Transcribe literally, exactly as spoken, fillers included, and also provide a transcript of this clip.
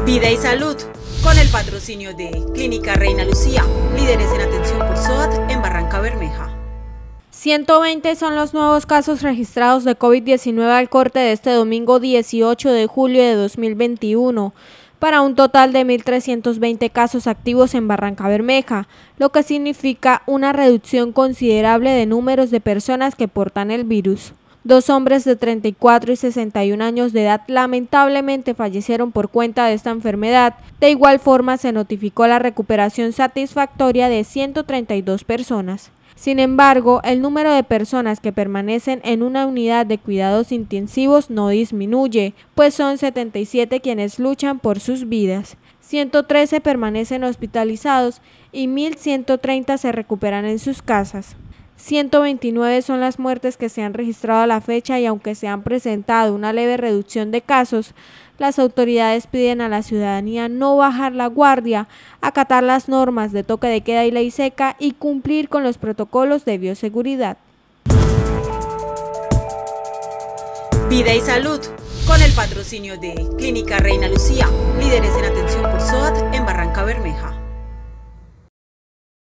Vida y salud, con el patrocinio de Clínica Reina Lucía, líderes en atención por S O A T en Barrancabermeja. ciento veinte son los nuevos casos registrados de COVID diecinueve al corte de este domingo dieciocho de julio de dos mil veintiuno, para un total de mil trescientos veinte casos activos en Barrancabermeja, lo que significa una reducción considerable de números de personas que portan el virus. Dos hombres de treinta y cuatro y sesenta y un años de edad lamentablemente fallecieron por cuenta de esta enfermedad. De igual forma, se notificó la recuperación satisfactoria de ciento treinta y dos personas. Sin embargo, el número de personas que permanecen en una unidad de cuidados intensivos no disminuye, pues son setenta y siete quienes luchan por sus vidas. ciento trece permanecen hospitalizados y mil ciento treinta se recuperan en sus casas. ciento veintinueve son las muertes que se han registrado a la fecha y aunque se han presentado una leve reducción de casos, las autoridades piden a la ciudadanía no bajar la guardia, acatar las normas de toque de queda y ley seca y cumplir con los protocolos de bioseguridad. Vida y salud, con el patrocinio de Clínica Reina Lucía, líderes en atención por S O A T en Barrancabermeja.